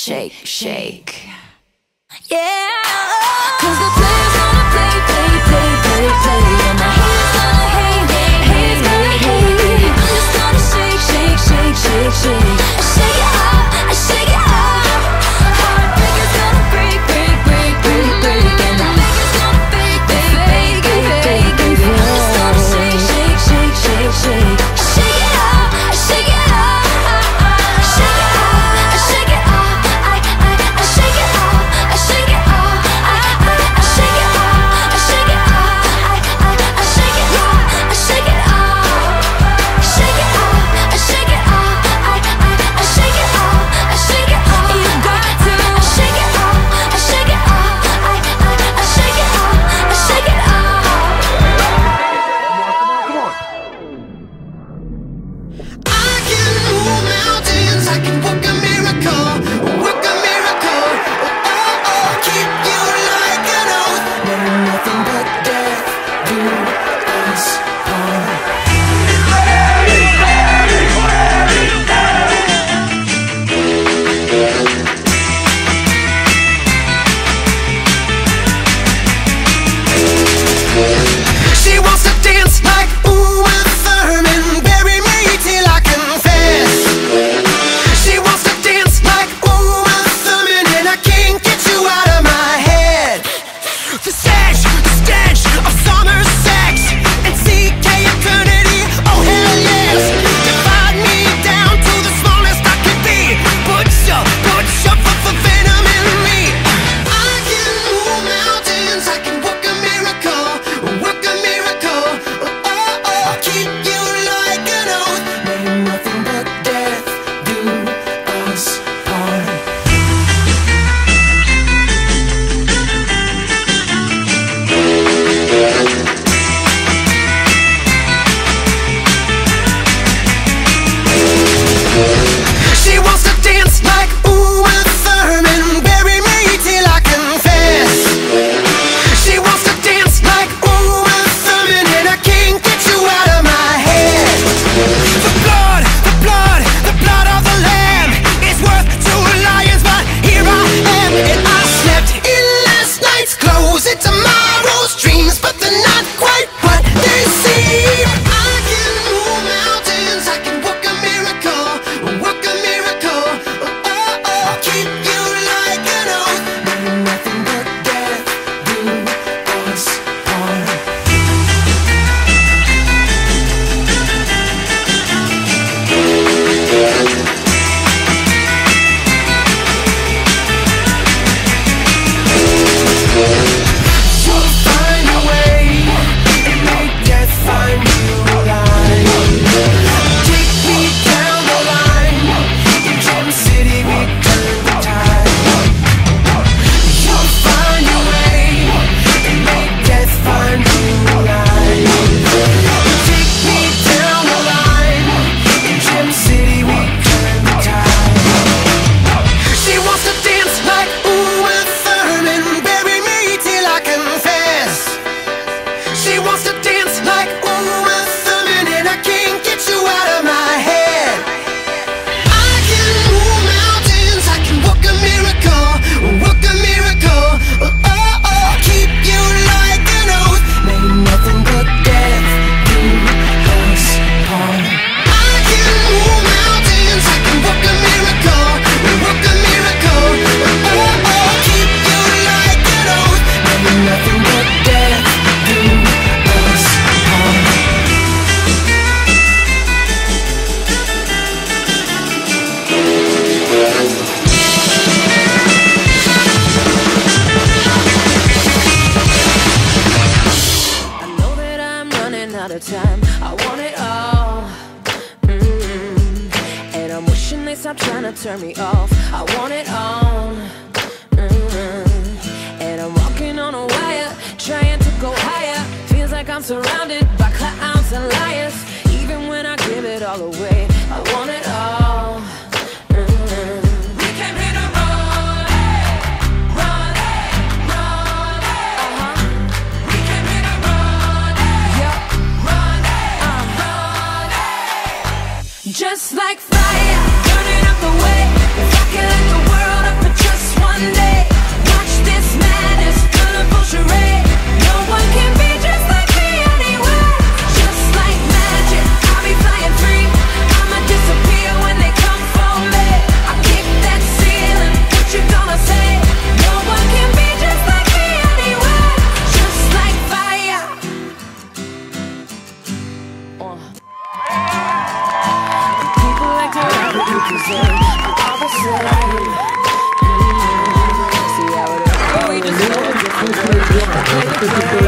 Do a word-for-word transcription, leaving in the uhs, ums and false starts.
shake, shake. Yeah, cause the players gonna play, play, play, play, play, and the haters gonna hate, hate, haters gonna hate. I'm just gonna shake, shake, shake, shake, shake. I shake it up, I shake it up. Heartbreakers gonna break, break, break, break, break, and the fakers gonna fake, fake, fake, fake, fake, fake. I'm just gonna shake, shake, shake, shake, shake. I shake it up, I shake it up. I shake it up, I shake it up. I, I, I shake it up, I shake it up. I, I, I shake it up, I shake it up. I, I, I shake it up, I shake it up. Shake it up, I shake it up. I, I, I shake it up, I shake it up. You got to shake it up, I shake it up. I, I, I shake it up, I shake it up. I can move mountains, I can work a miracle, work a miracle. Oh, oh, keep you like an oath. May nothing but death do us part. She wants to dance like Uma Thurman, bury me till I confess. She wants to dance like Uma Thurman, and I can't get you out of my head. The stench, the stench of summer sex and C K eternity, oh hell yes. Divide me down to the smallest I can be. Put your, put your f- f- venom in me. I can move mountains, I can work a miracle, work a miracle. Oh, oh, keep you like an oath. May nothing but death do us part. She wants to dance like Uma Thurman, bury me till I confess. She wants to dance like Uma Thurman, and I can't get you out of my head. The blood, the blood, the blood of the lamb is worth two lions, but here I am, and I slept in last night's clothes. It's tomorrow's dreams, but they're not quite what they seem. I can move mountains, I can work a miracle, work a miracle. Oh, oh, keep you like an oath. May nothing but death do us part. You'll find a way and make death find you alive. Take me down the line. In Gem City we turn the tide. You'll find a way and make death find you alive. Take me down the line. In Gem City we turn the tide. She wants to dance like Uma Thurman, bury me till I confess. She wants to dance like Uma Thurman, and I can't get you out of my head. I can move mountains, I can work a miracle, work a miracle. Oh, oh, keep you like an oath. May nothing but death do us part. I can move mountains, I can work a miracle, work a miracle. Oh, oh, keep you like an oath. May nothing but death do us part. I know that I'm running out of time. I want it all. Mm. And I'm wishing they stop trying to turn me off. I want it all. Mm. And I'm walking on a wire, trying to go higher. Feels like I'm surrounded by clowns and liars. Even when I give it all away, I want it all. Mm. We came here to run, run, run. Uh-huh. We came here to run, yeah, run, uh, run. Just like fire, burning up the way. If I can light the world up Tutu